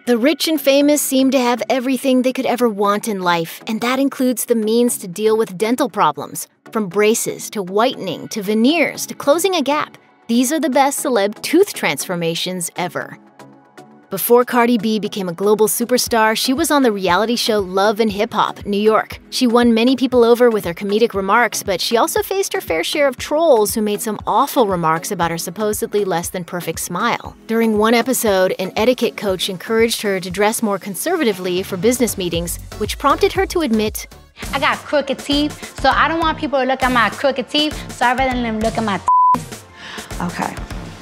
The rich and famous seem to have everything they could ever want in life, and that includes the means to deal with dental problems. From braces to whitening to veneers to closing a gap, these are the best celeb tooth transformations ever. Before Cardi B became a global superstar, she was on the reality show Love and Hip Hop, New York. She won many people over with her comedic remarks, but she also faced her fair share of trolls who made some awful remarks about her supposedly less than perfect smile. During one episode, an etiquette coach encouraged her to dress more conservatively for business meetings, which prompted her to admit, "I got crooked teeth, so I don't want people to look at my crooked teeth, so I'd rather them look at my Okay.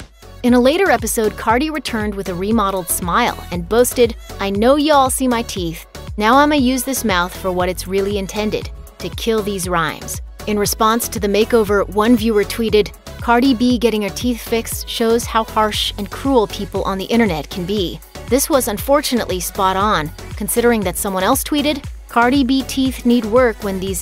In a later episode, Cardi returned with a remodeled smile and boasted, "I know y'all see my teeth. Now I'ma use this mouth for what it's really intended, to kill these rhymes." In response to the makeover, one viewer tweeted, "Cardi B getting her teeth fixed shows how harsh and cruel people on the internet can be." This was unfortunately spot on, considering that someone else tweeted, "Cardi B teeth need work when these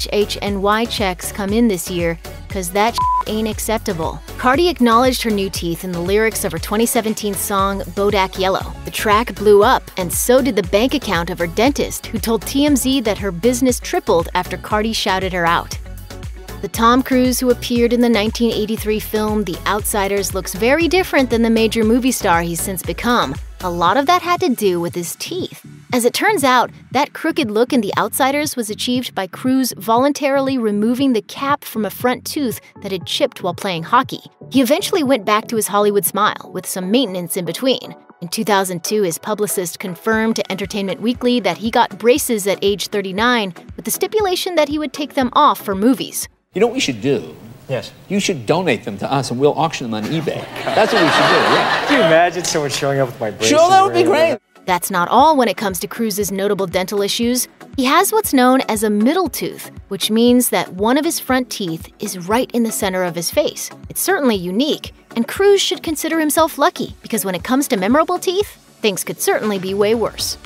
LHHNY checks come in this year, cause that ain't acceptable." Cardi acknowledged her new teeth in the lyrics of her 2017 song Bodak Yellow. The track blew up, and so did the bank account of her dentist, who told TMZ that her business tripled after Cardi shouted her out. The Tom Cruise who appeared in the 1983 film The Outsiders looks very different than the major movie star he's since become. A lot of that had to do with his teeth. As it turns out, that crooked look in The Outsiders was achieved by Cruise voluntarily removing the cap from a front tooth that had chipped while playing hockey. He eventually went back to his Hollywood smile, with some maintenance in between. In 2002, his publicist confirmed to Entertainment Weekly that he got braces at age 39, with the stipulation that he would take them off for movies. You know what we should do? Yes. You should donate them to us and we'll auction them on eBay. That's what we should do, yeah. Can you imagine someone showing up with my braces? Sure, that would be great. That's not all when it comes to Cruise's notable dental issues. He has what's known as a middle tooth, which means that one of his front teeth is right in the center of his face. It's certainly unique, and Cruise should consider himself lucky, because when it comes to memorable teeth, things could certainly be way worse.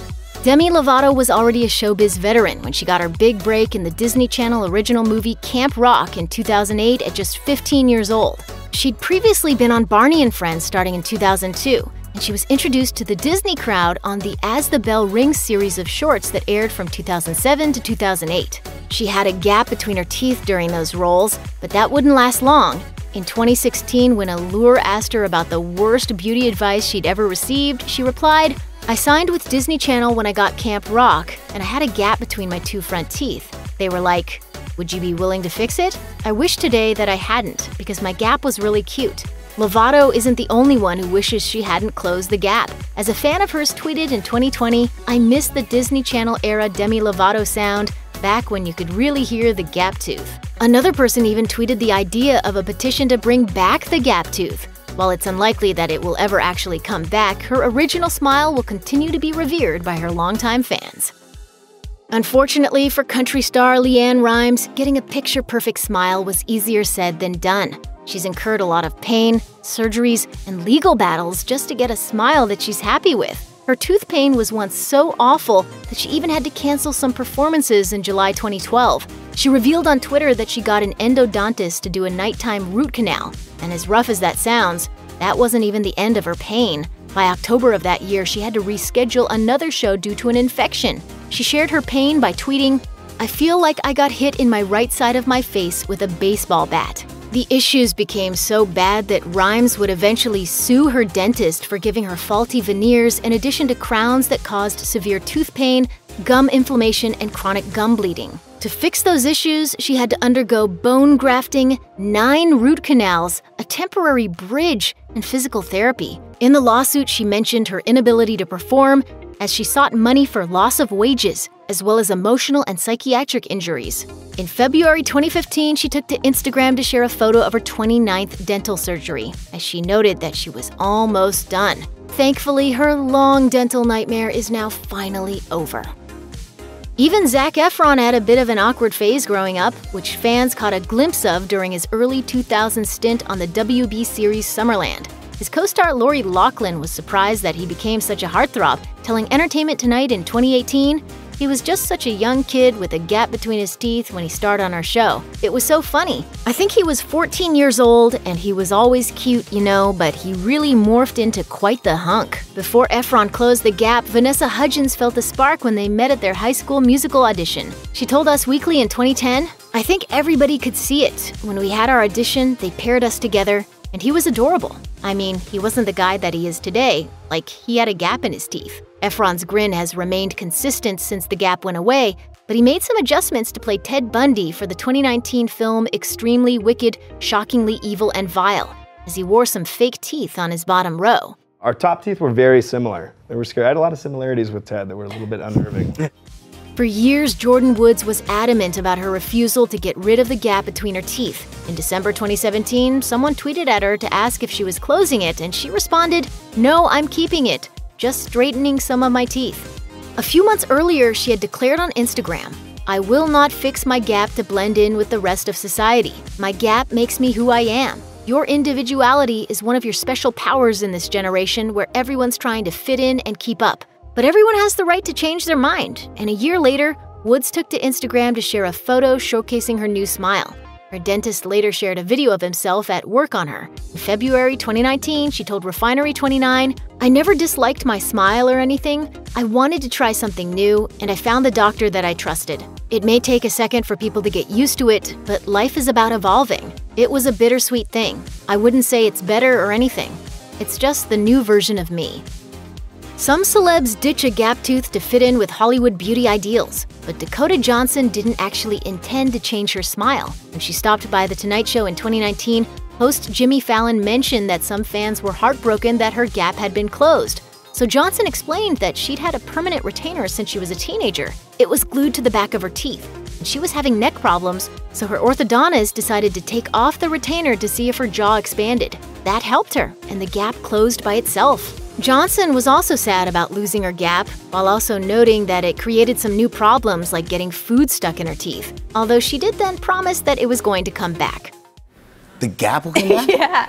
Demi Lovato was already a showbiz veteran when she got her big break in the Disney Channel original movie Camp Rock in 2008 at just 15 years old. She'd previously been on Barney and Friends starting in 2002, and she was introduced to the Disney crowd on the As the Bell Rings series of shorts that aired from 2007 to 2008. She had a gap between her teeth during those roles, but that wouldn't last long. In 2016, when Allure asked her about the worst beauty advice she'd ever received, she replied, "I signed with Disney Channel when I got Camp Rock, and I had a gap between my two front teeth. They were like, 'Would you be willing to fix it?' I wish today that I hadn't, because my gap was really cute." Lovato isn't the only one who wishes she hadn't closed the gap. As a fan of hers tweeted in 2020, "I miss the Disney Channel era Demi Lovato sound, back when you could really hear the gap tooth." Another person even tweeted the idea of a petition to bring back the gap tooth. While it's unlikely that it will ever actually come back, her original smile will continue to be revered by her longtime fans. Unfortunately for country star LeAnn Rimes, getting a picture-perfect smile was easier said than done. She's incurred a lot of pain, surgeries, and legal battles just to get a smile that she's happy with. Her tooth pain was once so awful that she even had to cancel some performances in July 2012. She revealed on Twitter that she got an endodontist to do a nighttime root canal, and as rough as that sounds, that wasn't even the end of her pain. By October of that year, she had to reschedule another show due to an infection. She shared her pain by tweeting, "I feel like I got hit in my right side of my face with a baseball bat." The issues became so bad that Rimes would eventually sue her dentist for giving her faulty veneers in addition to crowns that caused severe tooth pain, gum inflammation, and chronic gum bleeding. To fix those issues, she had to undergo bone grafting, 9 root canals, a temporary bridge, and physical therapy. In the lawsuit, she mentioned her inability to perform as she sought money for loss of wages, as well as emotional and psychiatric injuries. In February 2015, she took to Instagram to share a photo of her 29th dental surgery, as she noted that she was almost done. Thankfully, her long dental nightmare is now finally over. Even Zac Efron had a bit of an awkward phase growing up, which fans caught a glimpse of during his early 2000s stint on the WB series Summerland. His co-star Lori Loughlin was surprised that he became such a heartthrob, telling Entertainment Tonight in 2018, He was just such a young kid with a gap between his teeth when he starred on our show. It was so funny. I think he was 14 years old and he was always cute, you know, but he really morphed into quite the hunk. Before Efron closed the gap, Vanessa Hudgens felt a spark when they met at their high school musical audition. She told Us Weekly in 2010, "I think everybody could see it. When we had our audition, they paired us together, and he was adorable. I mean, he wasn't the guy that he is today, like he had a gap in his teeth." Efron's grin has remained consistent since the gap went away, but he made some adjustments to play Ted Bundy for the 2019 film Extremely Wicked, Shockingly Evil and Vile, as he wore some fake teeth on his bottom row. Our top teeth were very similar. They were scary. I had a lot of similarities with Ted that were a little bit unnerving. For years, Jordyn Woods was adamant about her refusal to get rid of the gap between her teeth. In December 2017, someone tweeted at her to ask if she was closing it, and she responded, "No, I'm keeping it, just straightening some of my teeth." A few months earlier, she had declared on Instagram, "I will not fix my gap to blend in with the rest of society. My gap makes me who I am. Your individuality is one of your special powers in this generation where everyone's trying to fit in and keep up. But everyone has the right to change their mind." And a year later, Woods took to Instagram to share a photo showcasing her new smile. Her dentist later shared a video of himself at work on her. In February 2019, she told Refinery29, "I never disliked my smile or anything. I wanted to try something new, and I found the doctor that I trusted. It may take a second for people to get used to it, but life is about evolving. It was a bittersweet thing. I wouldn't say it's better or anything. It's just the new version of me." Some celebs ditch a gap tooth to fit in with Hollywood beauty ideals, but Dakota Johnson didn't actually intend to change her smile. When she stopped by The Tonight Show in 2019, host Jimmy Fallon mentioned that some fans were heartbroken that her gap had been closed. So Johnson explained that she'd had a permanent retainer since she was a teenager. It was glued to the back of her teeth, and she was having neck problems, so her orthodontist decided to take off the retainer to see if her jaw expanded. That helped her, and the gap closed by itself. Johnson was also sad about losing her gap, while also noting that it created some new problems like getting food stuck in her teeth, although she did then promise that it was going to come back. The gap will come back? Yeah.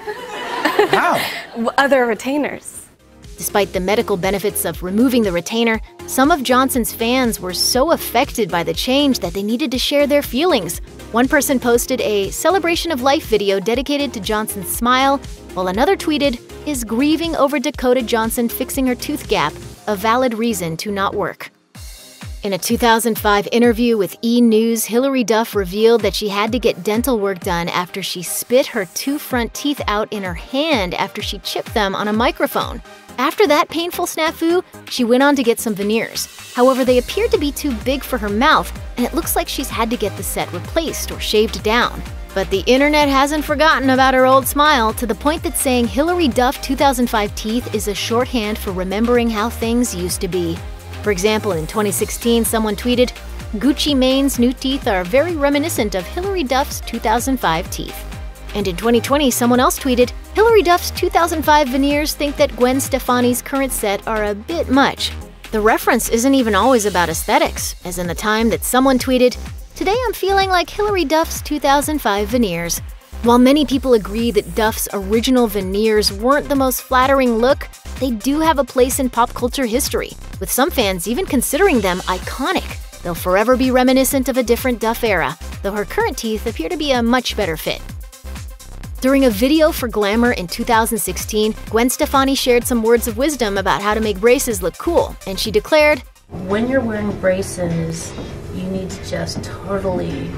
How? Other retainers. Despite the medical benefits of removing the retainer, some of Johnson's fans were so affected by the change that they needed to share their feelings. One person posted a celebration of life video dedicated to Johnson's smile, while another tweeted, "Is grieving over Dakota Johnson fixing her tooth gap a valid reason to not work?" In a 2005 interview with E! News, Hilary Duff revealed that she had to get dental work done after she spit her two front teeth out in her hand after she chipped them on a microphone. After that painful snafu, she went on to get some veneers. However, they appeared to be too big for her mouth, and it looks like she's had to get the set replaced or shaved down. But the internet hasn't forgotten about her old smile, to the point that saying Hilary Duff 2005 teeth is a shorthand for remembering how things used to be. For example, in 2016, someone tweeted, "Gucci Mane's new teeth are very reminiscent of Hilary Duff's 2005 teeth." And in 2020, someone else tweeted, "Hilary Duff's 2005 veneers think that Gwen Stefani's current set are a bit much." The reference isn't even always about aesthetics, as in the time that someone tweeted, "Today I'm feeling like Hilary Duff's 2005 veneers." While many people agree that Duff's original veneers weren't the most flattering look, they do have a place in pop culture history, with some fans even considering them iconic. They'll forever be reminiscent of a different Duff era, though her current teeth appear to be a much better fit. During a video for Glamour in 2016, Gwen Stefani shared some words of wisdom about how to make braces look cool, and she declared, "When you're wearing braces, you need to just totally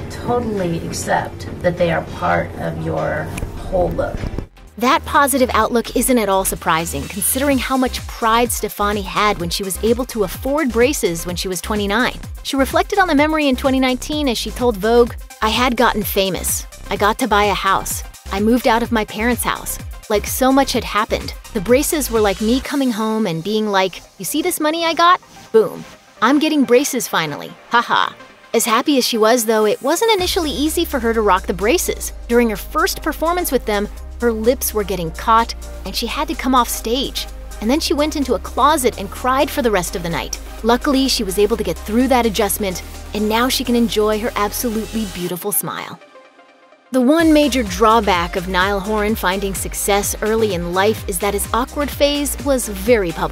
accept that they are part of your whole look." That positive outlook isn't at all surprising, considering how much pride Stefani had when she was able to afford braces when she was 29. She reflected on the memory in 2019 as she told Vogue, "I had gotten famous. I got to buy a house. I moved out of my parents' house. Like, so much had happened. The braces were like me coming home and being like, you see this money I got? Boom. I'm getting braces finally. Haha." As happy as she was, though, it wasn't initially easy for her to rock the braces. During her first performance with them, her lips were getting caught, and she had to come off stage. And then she went into a closet and cried for the rest of the night. Luckily, she was able to get through that adjustment, and now she can enjoy her absolutely beautiful smile. The one major drawback of Niall Horan finding success early in life is that his awkward phase was very public.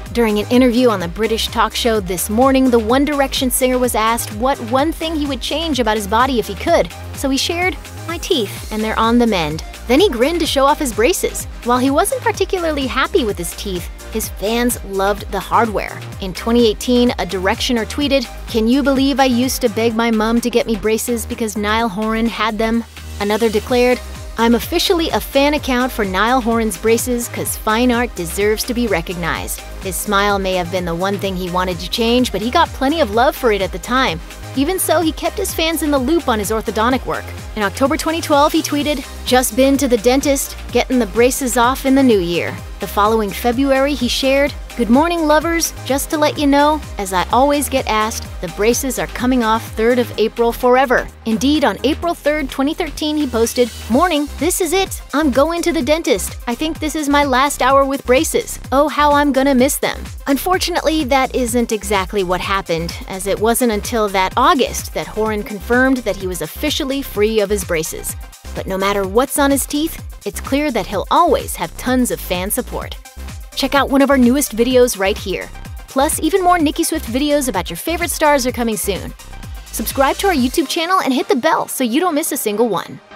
During an interview on the British talk show This Morning, the One Direction singer was asked what one thing he would change about his body if he could. So he shared, "My teeth, and they're on the mend." Then he grinned to show off his braces. While he wasn't particularly happy with his teeth, his fans loved the hardware. In 2018, a Directioner tweeted, "Can you believe I used to beg my mom to get me braces because Niall Horan had them?" Another declared, "I'm officially a fan account for Niall Horan's braces cause fine art deserves to be recognized." His smile may have been the one thing he wanted to change, but he got plenty of love for it at the time. Even so, he kept his fans in the loop on his orthodontic work. In October 2012, he tweeted, "Just been to the dentist, getting the braces off in the new year." The following February, he shared, "Good morning, lovers. Just to let you know, as I always get asked, the braces are coming off 3rd of April forever." Indeed, on April 3rd, 2013, he posted, "Morning, this is it. I'm going to the dentist. I think this is my last hour with braces. Oh, how I'm gonna miss them." Unfortunately, that isn't exactly what happened, as it wasn't until that August that Horan confirmed that he was officially free of his braces. But no matter what's on his teeth, it's clear that he'll always have tons of fan support. Check out one of our newest videos right here. Plus, even more Nicki Swift videos about your favorite stars are coming soon. Subscribe to our YouTube channel and hit the bell so you don't miss a single one.